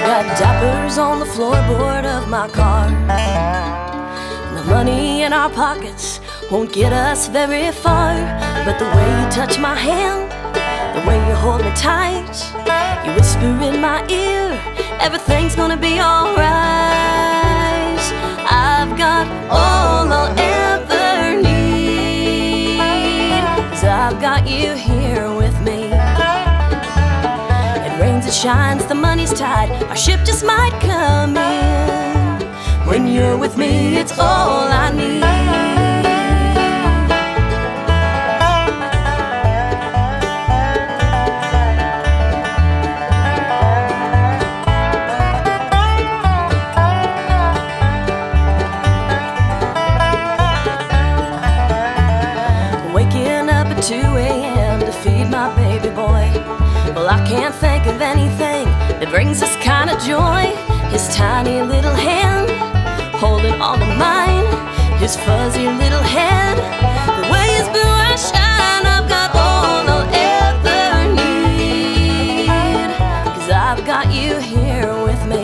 Got diapers on the floorboard of my car. The money in our pockets won't get us very far, but the way you touch my hand, the way you hold me tight, you whisper in my ear, everything's gonna be alright. I've got all I'll ever need, 'cause I've got you here with me. It rains, it shines, the money's tight, our ship just might come in. When you're with me, it's all I need. Waking up at 2 a.m. to feed my baby boy. Well, I can't think of anything that brings this kind of joy. His tiny little hand holding on to mine, his fuzzy little head, the way his blue eyes shine. I've got all I'll ever need, 'cause I've got you here with me.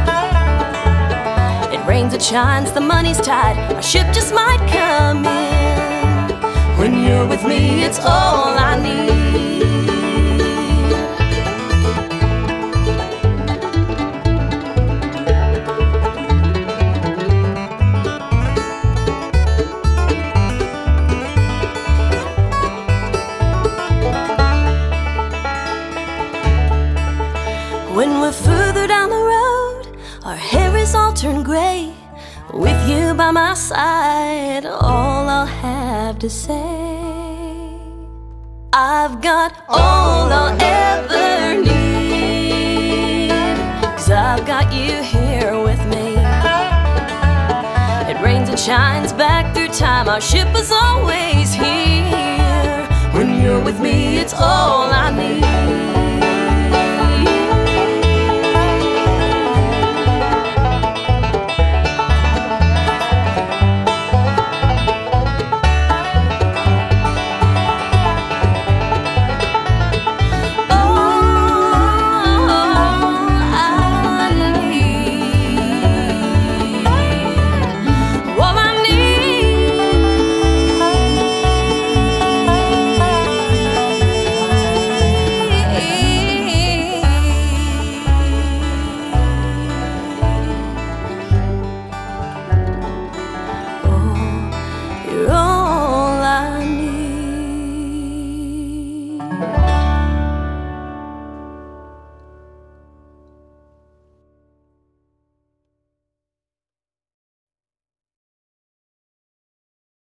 It rains, it shines, the money's tight, our ship just might come in. When you're with me, it's all I need. When we're further down the road, our hair is all turned gray. With you by my side, all I'll have to say, I've got all I'll ever need, 'cause I've got you here with me. It rains and shines back through time, our ship is always here. When you're with me, it's all I need.